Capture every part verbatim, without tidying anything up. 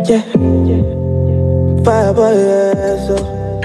yeah. Fire boy, yeah, so.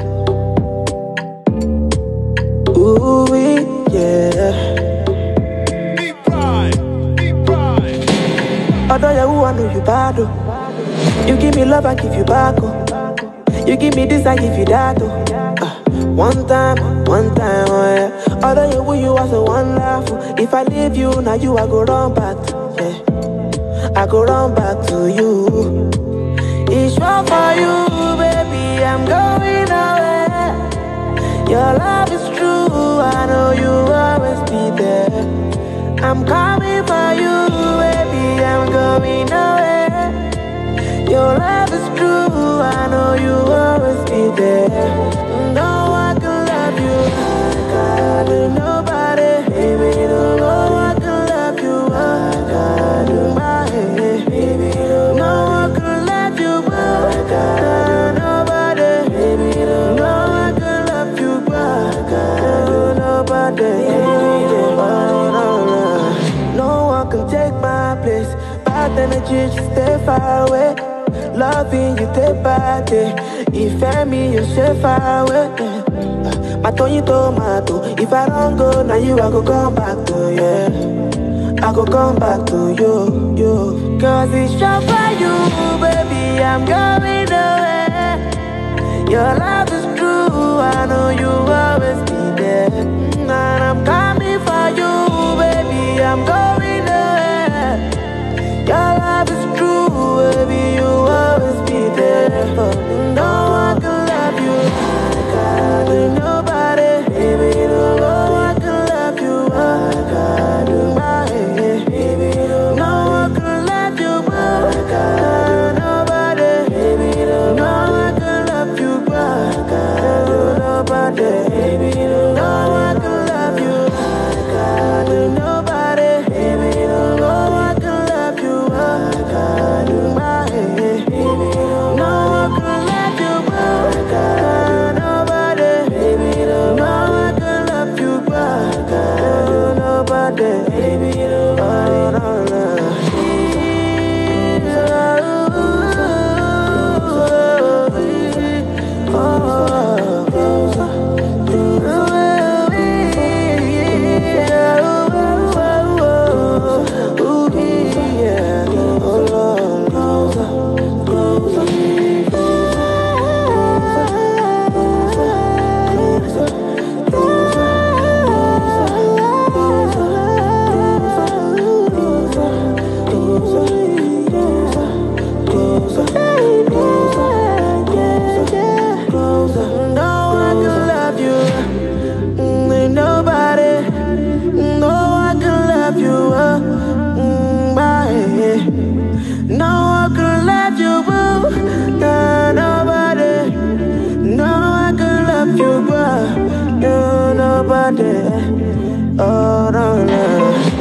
Ooh, yeah. Deep pride, deep pride. Although you I know you bad, oh. You give me love, I give you back, oh. You give me this, I give you that, oh. Uh, one time, one time, oh yeah. Although you who you are so wonderful. If I leave you, now you I go run back to, yeah. I go run back to you. It's wrong for you, baby, I'm going away. Your love is true, I know you always be there. I'm coming for you, baby, I'm going away. Your love is true, I know you always be there. No one can love you like I do, nobody. Baby, no one can love you like I do, my baby. No one can love you like I do, nobody. Baby, no one can love you like I do, nobody. No one can take my place. Bad energy, just stay far away. Loving you day by day. If I me, you stay far away. My Tony tomato. If I don't go, now you I go come back to, yeah. I go come back to you, you. Cause it's just for you, baby, I'm going away. Your love is true, I know you always be there. And I'm coming for you, baby, I'm going away. Your love is true, baby, you always be there. No one can love you like I do, nobody. Baby, no one can love you like I do, my baby. No one can love you like I do, nobody. Baby, no one can love you like I do, nobody. Baby, no one can love you like I do, nobody. Baby, no one can love you like I do, my baby. No one can love you like I do, nobody. Baby, no one can love you like I do, nobody. Baby, nobody, no, no. No one can love you, boo. No, nobody. No one can love you, boo. No, nobody. Oh, no, no.